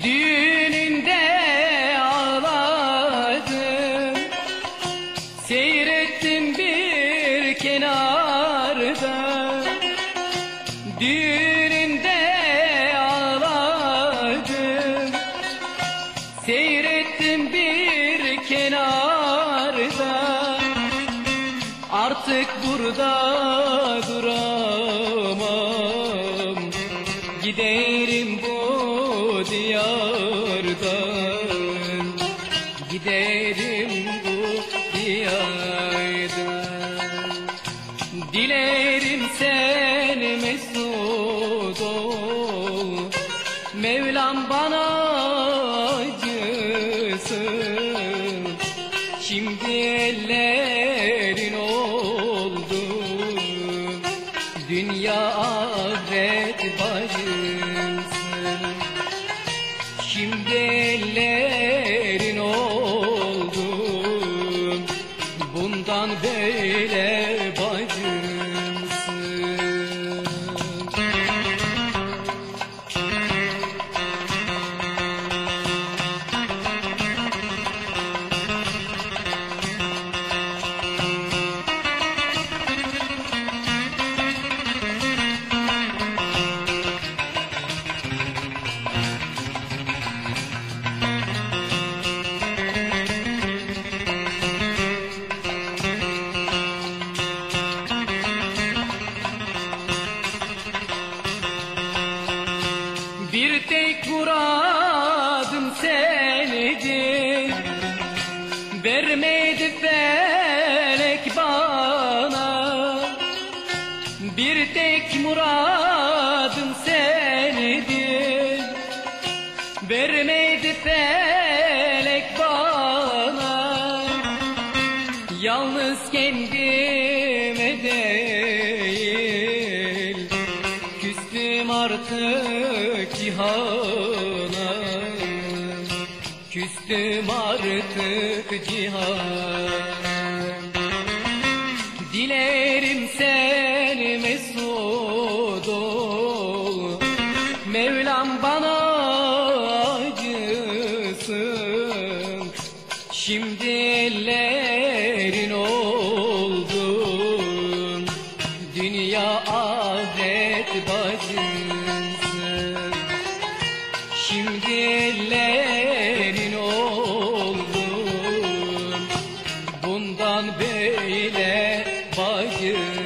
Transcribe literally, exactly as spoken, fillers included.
Düğününde ağladım, seyrettim bir kenarda. Düğününde ağladım, seyrettim bir kenarda. Artık burada duramam, giderim bu diyardan, giderim bu diyardan. Dilerim sen mesut ol, Mevlam bana acısın. Şimdi ellerin oldu, dünya ahiret bacısın. Şimdi ellerin oldu, bundan böyle bacımsın. Bir tek muradım senedin, vermedi felek bana. Bir tek muradım senedin, vermedi felek bana. Yalnız kendime değil, küstüm artık cihana, küstüm artık cihana. Dilerim sen mesut ol, Mevlam bana acısın. Şimdi ellerin oldu, dünya ahiret bacısın. Şimdi ellerin oldu, bundan böyle bacısın.